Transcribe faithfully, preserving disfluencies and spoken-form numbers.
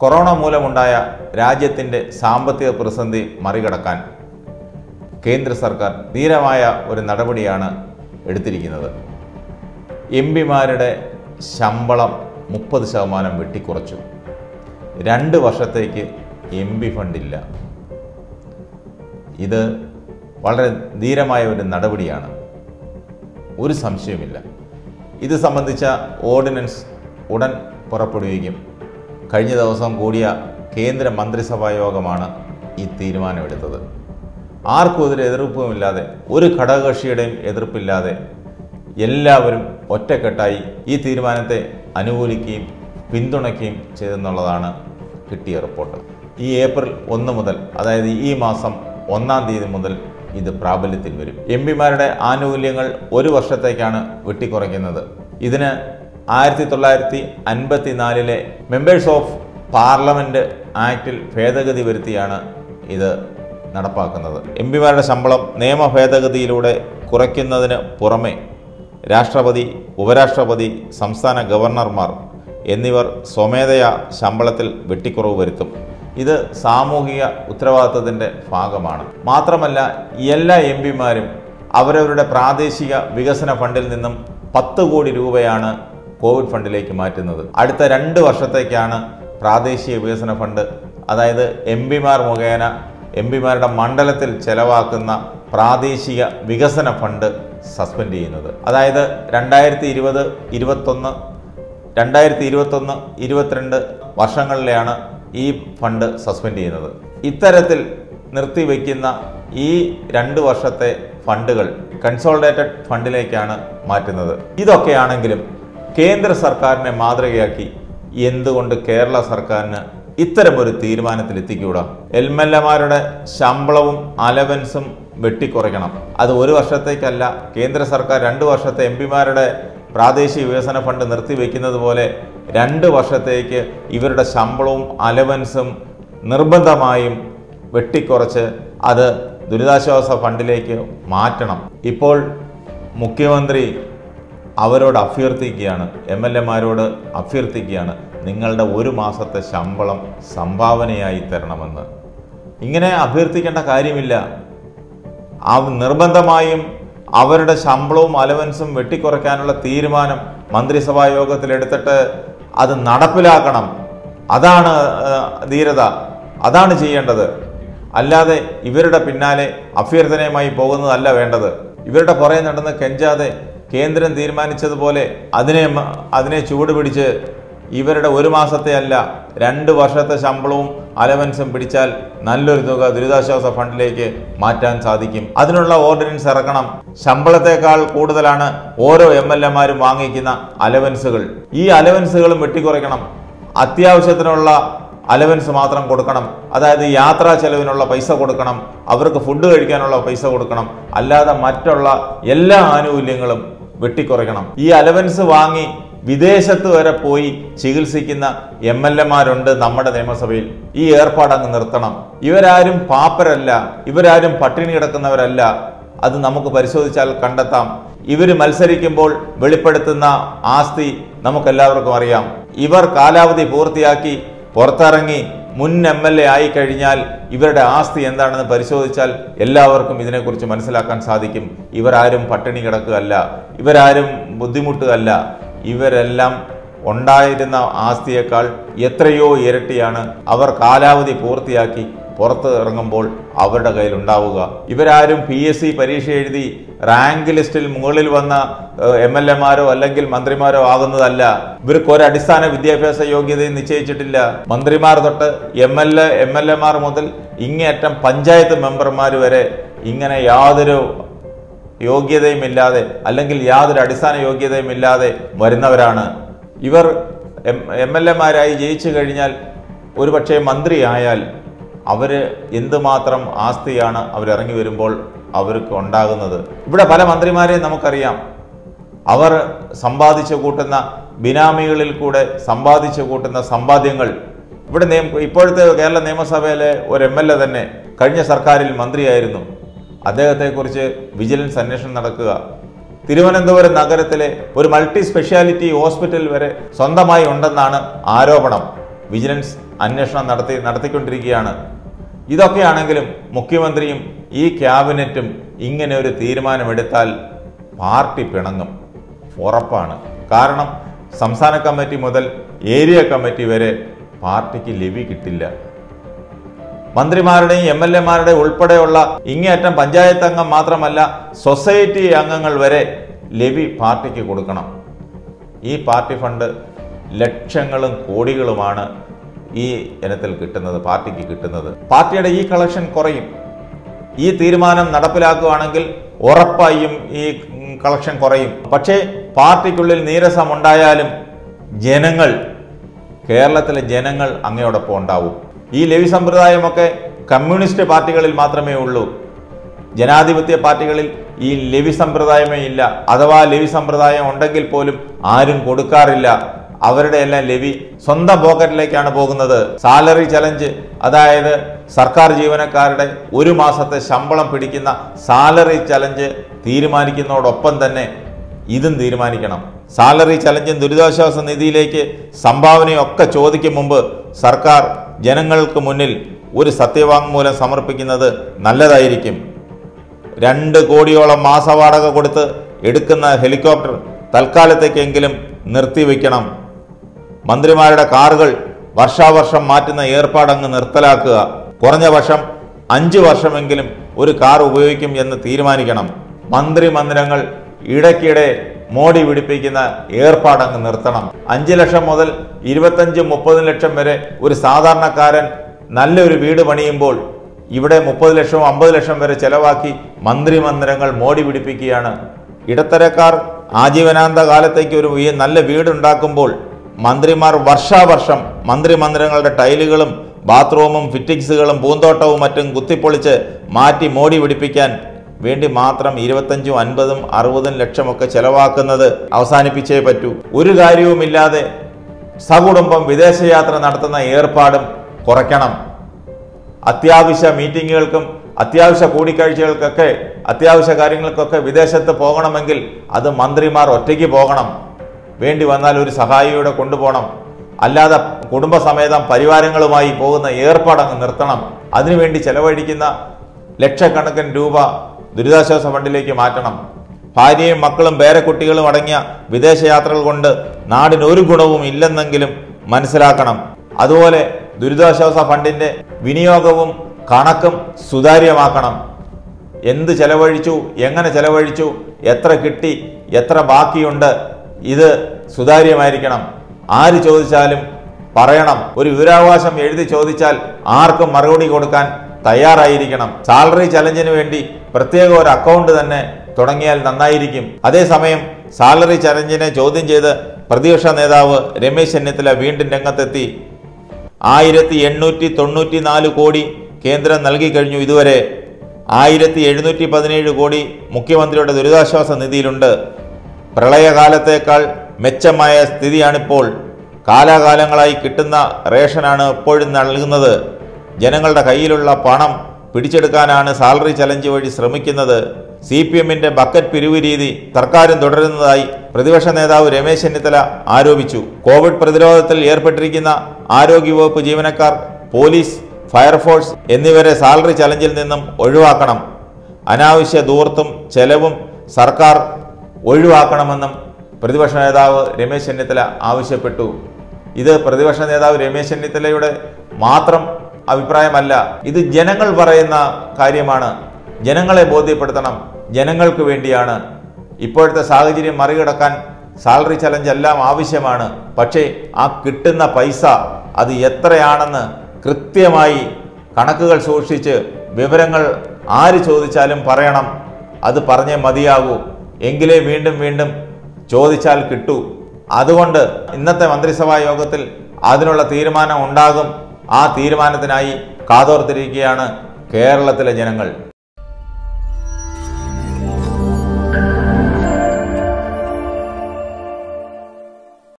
Corona മൂലമുണ്ടായ രാജ്യത്തിൻ്റെ സാമ്പത്തിക പ്രതിസന്ധി മറികടക്കാൻ കേന്ദ്ര സർക്കാർ ധീരമായ ഒരു നടപടിയാണ് എടുത്തിരിക്കുന്നത്. എം പിമാരുടെ ശമ്പളം മുപ്പത് ശതമാനം വെട്ടിക്കുറച്ചു. രണ്ട് വർഷത്തേക്ക് എം പി ഫണ്ടില്ല. ഇത് വളരെ ധീരമായ ഒരു നടപടിയാണ്, ഒരു സംശയവുമില്ല. ഇത് സംബന്ധിച്ച ഓർഡിനൻസ് ഉടൻ പുറപ്പെടുവിക്കും. കഴിഞ്ഞ ദിവസം കൂടിയ കേന്ദ്ര മന്ത്രിസഭാ യോഗമാണ് ഈ തീരുമാനമെടുത്തത്. ആർക്കും ഇതിൽ എതിർപ്പുമില്ലാതെ, ഒരു ഘടകകക്ഷിയുടെയും എതിർപ്പില്ലാതെ എല്ലാവരും ഒറ്റക്കെട്ടായി ഈ തീരുമാനത്തെ അനുകൂലിക്കുകയും പിന്തുണയ്ക്കുകയും ചെയ്തെന്നുള്ളതാണ് കിട്ടിയ റിപ്പോർട്ട്. ഈ ഏപ്രിൽ ഒന്ന് മുതൽ, അതായത് ഈ മാസം ഒന്നാം തീയതി മുതൽ ഇത് പ്രാബല്യത്തിൽ വരും. എം പിമാരുടെ ആനുകൂല്യങ്ങൾ ഒരു വർഷത്തേക്കാണ് വെട്ടിക്കുറയ്ക്കുന്നത്. ഇതിന് ആയിരത്തി തൊള്ളായിരത്തി അൻപത്തി നാലിലെ മെമ്പേഴ്സ് ഓഫ് പാർലമെൻറ്റ് ആക്ടിൽ ഭേദഗതി വരുത്തിയാണ് ഇത് നടപ്പാക്കുന്നത്. എം പിമാരുടെ ശമ്പളം നിയമ ഭേദഗതിയിലൂടെ കുറയ്ക്കുന്നതിന് പുറമെ രാഷ്ട്രപതി, ഉപരാഷ്ട്രപതി, സംസ്ഥാന ഗവർണർമാർ എന്നിവർ സ്വമേധയാ ശമ്പളത്തിൽ വെട്ടിക്കുറവ് വരുത്തും. ഇത് സാമൂഹിക ഉത്തരവാദിത്തത്തിൻ്റെ ഭാഗമാണ്. മാത്രമല്ല, എല്ലാ എം പിമാരും അവരവരുടെ പ്രാദേശിക വികസന ഫണ്ടിൽ നിന്നും പത്ത് കോടി രൂപയാണ് കോവിഡ് ഫണ്ടിലേക്ക് മാറ്റുന്നത്. അടുത്ത രണ്ട് വർഷത്തേക്കാണ് പ്രാദേശിക വികസന ഫണ്ട്, അതായത് എം പിമാർ മുഖേന എം പിമാരുടെ മണ്ഡലത്തിൽ ചെലവാക്കുന്ന പ്രാദേശിക വികസന ഫണ്ട് സസ്പെൻഡ് ചെയ്യുന്നത്. അതായത് രണ്ടായിരത്തി ഇരുപത് ഇരുപത്തൊന്ന് രണ്ടായിരത്തി ഇരുപത്തൊന്ന് ഇരുപത്തിരണ്ട് വർഷങ്ങളിലെയാണ് ഈ ഫണ്ട് സസ്പെൻഡ് ചെയ്യുന്നത്. ഇത്തരത്തിൽ നിർത്തിവെക്കുന്ന ഈ രണ്ട് വർഷത്തെ ഫണ്ടുകൾ കൺസോളിഡേറ്റഡ് ഫണ്ടിലേക്കാണ് മാറ്റുന്നത്. ഇതൊക്കെയാണെങ്കിലും കേന്ദ്ര സർക്കാരിനെ മാതൃകയാക്കി എന്തുകൊണ്ട് കേരള സർക്കാരിന് ഇത്തരമൊരു തീരുമാനത്തിൽ എത്തിക്കൂടാ? എം എൽ എമാരുടെ ശമ്പളവും അലവൻസും വെട്ടിക്കുറയ്ക്കണം. അത് ഒരു വർഷത്തേക്കല്ല. കേന്ദ്ര സർക്കാർ രണ്ട് വർഷത്തെ എം പിമാരുടെ പ്രാദേശിക വികസന ഫണ്ട് നിർത്തിവെക്കുന്നത് പോലെ രണ്ട് വർഷത്തേക്ക് ഇവരുടെ ശമ്പളവും അലവൻസും നിർബന്ധമായും വെട്ടിക്കുറച്ച് അത് ദുരിതാശ്വാസ ഫണ്ടിലേക്ക് മാറ്റണം. ഇപ്പോൾ മുഖ്യമന്ത്രി അവരോട് അഭ്യർത്ഥിക്കുകയാണ്, എം എൽ എമാരോട് അഭ്യർത്ഥിക്കുകയാണ്, നിങ്ങളുടെ ഒരു മാസത്തെ ശമ്പളം സംഭാവനയായി തരണമെന്ന്. ഇങ്ങനെ അഭ്യർത്ഥിക്കേണ്ട കാര്യമില്ല. ആ നിർബന്ധമായും അവരുടെ ശമ്പളവും അലവൻസും വെട്ടിക്കുറയ്ക്കാനുള്ള തീരുമാനം മന്ത്രിസഭാ യോഗത്തിലെടുത്തിട്ട് അത് നടപ്പിലാക്കണം. അതാണ് ധീരത, അതാണ് ചെയ്യേണ്ടത്. അല്ലാതെ ഇവരുടെ പിന്നാലെ അഭ്യർത്ഥനയുമായി പോകുന്നതല്ല വേണ്ടത്. ഇവരുടെ പുറകെ നടന്ന് കെഞ്ചാതെ കേന്ദ്രം തീരുമാനിച്ചതുപോലെ അതിനെ അതിനെ ചൂടുപിടിച്ച് ഇവരുടെ ഒരു മാസത്തെ അല്ല രണ്ട് വർഷത്തെ ശമ്പളവും അലവൻസും പിടിച്ചാൽ നല്ലൊരു തുക ദുരിതാശ്വാസ ഫണ്ടിലേക്ക് മാറ്റാൻ സാധിക്കും. അതിനുള്ള ഓർഡിനൻസ് ഇറക്കണം. ശമ്പളത്തെക്കാൾ കൂടുതലാണ് ഓരോ എം എൽ എമാരും വാങ്ങിക്കുന്ന അലവൻസുകൾ. ഈ അലവൻസുകളും വെട്ടിക്കുറയ്ക്കണം. അത്യാവശ്യത്തിനുള്ള അലവൻസ് മാത്രം കൊടുക്കണം. അതായത് യാത്രാ ചെലവിനുള്ള പൈസ കൊടുക്കണം, അവർക്ക് ഫുഡ് കഴിക്കാനുള്ള പൈസ കൊടുക്കണം. അല്ലാതെ മറ്റുള്ള എല്ലാ ആനുകൂല്യങ്ങളും വെട്ടിക്കുറയ്ക്കണം. ഈ അലവൻസ് വാങ്ങി വിദേശത്ത് വരെ പോയി ചികിത്സിക്കുന്ന എം എൽ എമാരുണ്ട് നമ്മുടെ നിയമസഭയിൽ. ഈ ഏർപ്പാടങ്ങ് നിർത്തണം. ഇവരാരും പാപ്പരല്ല, ഇവരാരും പട്ടിണി കിടക്കുന്നവരല്ല. അത് നമുക്ക് പരിശോധിച്ചാൽ കണ്ടെത്താം. ഇവർ മത്സരിക്കുമ്പോൾ വെളിപ്പെടുത്തുന്ന ആസ്തി നമുക്കെല്ലാവർക്കും അറിയാം. ഇവർ കാലാവധി പൂർത്തിയാക്കി പുറത്തിറങ്ങി മുൻ എം എൽ എ ആയി കഴിഞ്ഞാൽ ഇവരുടെ ആസ്തി എന്താണെന്ന് പരിശോധിച്ചാൽ എല്ലാവർക്കും ഇതിനെക്കുറിച്ച് മനസ്സിലാക്കാൻ സാധിക്കും. ഇവരാരും പട്ടിണി കിടക്കുകയല്ല, ഇവരാരും ബുദ്ധിമുട്ടുകയല്ല. ഇവരെല്ലാം ഉണ്ടായിരുന്ന ആസ്തിയേക്കാൾ എത്രയോ ഇരട്ടിയാണ് അവർ കാലാവധി പൂർത്തിയാക്കി പുറത്ത് ഇറങ്ങുമ്പോൾ അവരുടെ കയ്യിൽ ഉണ്ടാവുക. ഇവരാരും പി എസ് സി പരീക്ഷ എഴുതി റാങ്ക് ലിസ്റ്റിൽ മുകളിൽ വന്ന എം എൽ എമാരോ അല്ലെങ്കിൽ മന്ത്രിമാരോ ആകുന്നതല്ല. ഇവർക്ക് ഒരു അടിസ്ഥാന വിദ്യാഭ്യാസ യോഗ്യതയും നിശ്ചയിച്ചിട്ടില്ല. മന്ത്രിമാർ തൊട്ട് M L A M L എമാർ മുതൽ ഇങ്ങേയറ്റം പഞ്ചായത്ത് മെമ്പർമാർ വരെ ഇങ്ങനെ യാതൊരു യോഗ്യതയും ഇല്ലാതെ അല്ലെങ്കിൽ യാതൊരു അടിസ്ഥാന യോഗ്യതയും ഇല്ലാതെ വരുന്നവരാണ് ഇവർ. എം എം എൽ എമാരായി ജയിച്ചു കഴിഞ്ഞാൽ ഒരുപക്ഷെ മന്ത്രിയായാൽ അവർ എന്തുമാത്രം ആസ്തിയാണ് അവരിറങ്ങി വരുമ്പോൾ അവർക്ക് ഉണ്ടാകുന്നത്. ഇവിടെ പല മന്ത്രിമാരെയും നമുക്കറിയാം. അവർ സമ്പാദിച്ചു കൂട്ടുന്ന ബിനാമികളിൽ കൂടെ സമ്പാദിച്ചു കൂട്ടുന്ന സമ്പാദ്യങ്ങൾ ഇവിടെ നിയമ ഇപ്പോഴത്തെ കേരള നിയമസഭയിലെ ഒരു എം എൽ എ തന്നെ കഴിഞ്ഞ സർക്കാരിൽ മന്ത്രിയായിരുന്നു. അദ്ദേഹത്തെക്കുറിച്ച് വിജിലൻസ് അന്വേഷണം നടക്കുക. തിരുവനന്തപുരം നഗരത്തിലെ ഒരു മൾട്ടി സ്പെഷ്യാലിറ്റി ഹോസ്പിറ്റൽ വരെ സ്വന്തമായി ഉണ്ടെന്നാണ് ആരോപണം. വിജിലൻസ് അന്വേഷണം നടത്തി നടത്തിക്കൊണ്ടിരിക്കുകയാണ്. ഇതൊക്കെയാണെങ്കിലും മുഖ്യമന്ത്രിയും ഈ ക്യാബിനറ്റും ഇങ്ങനെ ഒരു തീരുമാനമെടുത്താൽ പാർട്ടി പിണങ്ങും, ഉറപ്പാണ്. കാരണം സംസ്ഥാന കമ്മിറ്റി മുതൽ ഏരിയ കമ്മിറ്റി വരെ പാർട്ടിക്ക് ലെവി കിട്ടില്ല. മന്ത്രിമാരുടെയും എം എൽ എമാരുടെയും ഉൾപ്പെടെയുള്ള ഇങ്ങേയറ്റം പഞ്ചായത്ത് അംഗം മാത്രമല്ല, സൊസൈറ്റി അംഗങ്ങൾ വരെ ലെവി പാർട്ടിക്ക് കൊടുക്കണം. ഈ പാർട്ടി ഫണ്ട് ലക്ഷങ്ങളും കോടികളുമാണ് ഈ ഇനത്തിൽ കിട്ടുന്നത്, പാർട്ടിക്ക് കിട്ടുന്നത്. പാർട്ടിയുടെ ഈ കളക്ഷൻ കുറയും. ഈ തീരുമാനം നടപ്പിലാക്കുകയാണെങ്കിൽ ഉറപ്പായും ഈ കളക്ഷൻ കുറയും. പക്ഷേ പാർട്ടിക്കുള്ളിൽ നീരസം ഉണ്ടായാലും ജനങ്ങൾ, കേരളത്തിലെ ജനങ്ങൾ അങ്ങയോടൊപ്പം ഉണ്ടാവും. ഈ ലെവി സമ്പ്രദായമൊക്കെ കമ്മ്യൂണിസ്റ്റ് പാർട്ടികളിൽ മാത്രമേ ഉള്ളൂ. ജനാധിപത്യ പാർട്ടികളിൽ ഈ ലെവി സമ്പ്രദായമേ ഇല്ല. അഥവാ ലെവി സമ്പ്രദായം ഉണ്ടെങ്കിൽ പോലും ആരും കൊടുക്കാറില്ല. അവരുടെ എല്ലാം ലെവി സ്വന്തം പോക്കറ്റിലേക്കാണ് പോകുന്നത്. സാലറി ചലഞ്ച്, അതായത് സർക്കാർ ജീവനക്കാരുടെ ഒരു മാസത്തെ ശമ്പളം പിടിക്കുന്ന സാലറി ചലഞ്ച് തീരുമാനിക്കുന്നതോടൊപ്പം തന്നെ ഇതും തീരുമാനിക്കണം. സാലറി ചലഞ്ചും ദുരിതാശ്വാസ നിധിയിലേക്ക് സംഭാവനയൊക്കെ ചോദിക്കും മുമ്പ് സർക്കാർ ജനങ്ങൾക്ക് മുന്നിൽ ഒരു സത്യവാങ്മൂലം സമർപ്പിക്കുന്നത് നല്ലതായിരിക്കും. രണ്ട് കോടിയോളം മാസവാടക കൊടുത്ത് എടുക്കുന്ന ഹെലികോപ്റ്റർ തൽക്കാലത്തേക്കെങ്കിലും നിർത്തിവെക്കണം. മന്ത്രിമാരുടെ കാറുകൾ വർഷാവർഷം മാറ്റുന്ന ഏർപ്പാടങ്ങ് നിർത്തലാക്കുക. കുറഞ്ഞ വർഷം അഞ്ച് വർഷമെങ്കിലും ഒരു കാർ ഉപയോഗിക്കും എന്ന് തീരുമാനിക്കണം. മന്ത്രി മന്ദിരങ്ങൾ ഇടയ്ക്കിടെ മോടി പിടിപ്പിക്കുന്ന ഏർപ്പാടങ്ങ് നിർത്തണം. അഞ്ച് ലക്ഷം മുതൽ ഇരുപത്തഞ്ച് മുപ്പത് ലക്ഷം വരെ ഒരു സാധാരണക്കാരൻ നല്ലൊരു വീട് പണിയുമ്പോൾ ഇവിടെ മുപ്പത് ലക്ഷവും അമ്പത് ലക്ഷം വരെ ചെലവാക്കി മന്ത്രി മന്ദിരങ്ങൾ മോടി പിടിപ്പിക്കുകയാണ്. ഇടത്തരക്കാർ ആജീവനാന്ത കാലത്തേക്ക് ഒരു നല്ല വീടുണ്ടാക്കുമ്പോൾ മന്ത്രിമാർ വർഷാവർഷം മന്ത്രി മന്ദിരങ്ങളുടെ ടൈലുകളും ബാത്റൂമും ഫിറ്റിക്സുകളും പൂന്തോട്ടവും മറ്റും കുത്തിപ്പൊളിച്ച് മാറ്റി മോടി പിടിപ്പിക്കാൻ വേണ്ടി മാത്രം ഇരുപത്തഞ്ചും അൻപതും അറുപതും ലക്ഷമൊക്കെ ചെലവാക്കുന്നത് അവസാനിപ്പിച്ചേ പറ്റൂ. ഒരു കാര്യവുമില്ലാതെ സകുടുംബം വിദേശയാത്ര നടത്തുന്ന ഏർപ്പാടും കുറയ്ക്കണം. അത്യാവശ്യ മീറ്റിങ്ങുകൾക്കും അത്യാവശ്യ കൂടിക്കാഴ്ചകൾക്കൊക്കെ അത്യാവശ്യ കാര്യങ്ങൾക്കൊക്കെ വിദേശത്ത് പോകണമെങ്കിൽ അത് മന്ത്രിമാർ ഒറ്റയ്ക്ക് പോകണം. വേണ്ടി വന്നാൽ ഒരു സഹായിയുടെ കൊണ്ടുപോകണം. അല്ലാതെ കുടുംബസമേതം പരിവാരങ്ങളുമായി പോകുന്ന ഏർപ്പാടങ്ങ് നിർത്തണം. അതിനുവേണ്ടി ചെലവഴിക്കുന്ന ലക്ഷക്കണക്കിന് രൂപ ദുരിതാശ്വാസ ഫണ്ടിലേക്ക് മാറ്റണം. ഭാര്യയും മക്കളും പേരക്കുട്ടികളും അടങ്ങിയ വിദേശയാത്രകൾ കൊണ്ട് നാടിന് ഒരു ഗുണവും ഇല്ലെന്നെങ്കിലും മനസ്സിലാക്കണം. അതുപോലെ ദുരിതാശ്വാസ ഫണ്ടിന്റെ വിനിയോഗവും കണക്കും സുതാര്യമാക്കണം. എന്ത് ചെലവഴിച്ചു, എങ്ങനെ ചെലവഴിച്ചു, എത്ര കിട്ടി, എത്ര ബാക്കിയുണ്ട്, ഇത് സുതാര്യമായിരിക്കണം. ആര് ചോദിച്ചാലും പറയണം. ഒരു വിവരാവകാശം എഴുതി ചോദിച്ചാൽ ആർക്കും മറുപടി കൊടുക്കാൻ തയ്യാറായിരിക്കണം. സാലറി ചലഞ്ചിന് വേണ്ടി പ്രത്യേക ഒരു അക്കൗണ്ട് തന്നെ തുടങ്ങിയാൽ നന്നായിരിക്കും. അതേസമയം സാലറി ചലഞ്ചിനെ ചോദ്യം ചെയ്ത് പ്രതിപക്ഷ നേതാവ് രമേശ് ചെന്നിത്തല വീണ്ടും രംഗത്തെത്തി. ആയിരത്തി എണ്ണൂറ്റി തൊണ്ണൂറ്റി നാല് കോടി കേന്ദ്രം നൽകി കഴിഞ്ഞു. ഇതുവരെ ആയിരത്തി എഴുന്നൂറ്റി പതിനേഴ് കോടി മുഖ്യമന്ത്രിയുടെ ദുരിതാശ്വാസ നിധിയിലുണ്ട്. പ്രളയകാലത്തേക്കാൾ മെച്ചമായ സ്ഥിതിയാണിപ്പോൾ. കാലാകാലങ്ങളായി കിട്ടുന്ന റേഷനാണ് എപ്പോഴും നൽകുന്നത്. ജനങ്ങളുടെ കയ്യിലുള്ള പണം പിടിച്ചെടുക്കാനാണ് സാലറി ചലഞ്ച് വഴി ശ്രമിക്കുന്നത്. സി പി എമ്മിന്റെ ബക്കറ്റ് പിരിവ് രീതി സർക്കാരും തുടരുന്നതായി പ്രതിപക്ഷ നേതാവ് രമേശ് ചെന്നിത്തല ആരോപിച്ചു. കോവിഡ് പ്രതിരോധത്തിൽ ഏർപ്പെട്ടിരിക്കുന്ന ആരോഗ്യവകുപ്പ് ജീവനക്കാർ, പോലീസ്, ഫയർഫോഴ്സ് എന്നിവരെ സാലറി ചലഞ്ചിൽ നിന്നും ഒഴിവാക്കണം. അനാവശ്യ ധൂർത്തും ചെലവും സർക്കാർ ഒഴിവാക്കണമെന്നും പ്രതിപക്ഷ നേതാവ് രമേശ് ചെന്നിത്തല ആവശ്യപ്പെട്ടു. ഇത് പ്രതിപക്ഷ നേതാവ് രമേശ് ചെന്നിത്തലയുടെ മാത്രം അഭിപ്രായമല്ല, ഇത് ജനങ്ങൾ പറയുന്ന കാര്യമാണ്. ജനങ്ങളെ ബോധ്യപ്പെടുത്തണം. ജനങ്ങൾക്ക് വേണ്ടിയാണ്. ഇപ്പോഴത്തെ സാഹചര്യം മറികടക്കാൻ സാലറി ചലഞ്ച് എല്ലാം ആവശ്യമാണ്. പക്ഷേ ആ കിട്ടുന്ന പൈസ അത് എത്രയാണെന്ന് കൃത്യമായി കണക്കുകൾ സൂക്ഷിച്ച് വിവരങ്ങൾ ആര് ചോദിച്ചാലും പറയണം. അത് പറഞ്ഞേ മതിയാകൂ. എങ്കിലേ വീണ്ടും വീണ്ടും ചോദിച്ചാൽ കിട്ടൂ. അതുകൊണ്ട് ഇന്നത്തെ മന്ത്രിസഭാ യോഗത്തിൽ അതിനുള്ള തീരുമാനം ഉണ്ടാകും. ആ തീരുമാനത്തിനായി കാതോർത്തിരിക്കുകയാണ് കേരളത്തിലെ ജനങ്ങൾ.